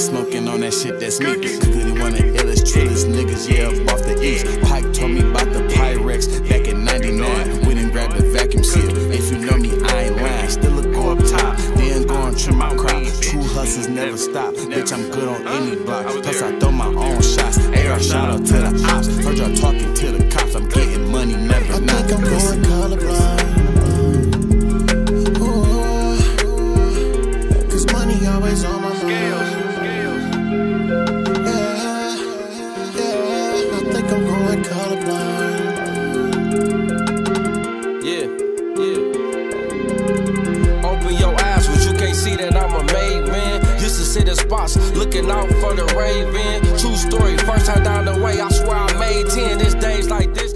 smoking on that shit, that's me. Clearly one of the illest, trillest niggas, yeah, up off the east. Pike told me about the Pyrex back in 99. Went and grabbed a vacuum seal. If you know me, I ain't lying. Still a go up top, then go and trim my crop. True hustles never stop. Bitch, I'm good on any block. Plus I throw my own shots. AR shout out to the ops. Heard y'all talking to the cops. I'm getting money, never not. I think I'm going colorblind. Cause money always on my mind. I think I'm going colorblind. Yeah. Open your eyes, but you can't see that I'm a made man. Used to sit in spots, looking out for the raven. True story, first time down the way, I swear I made 10. It's days like this.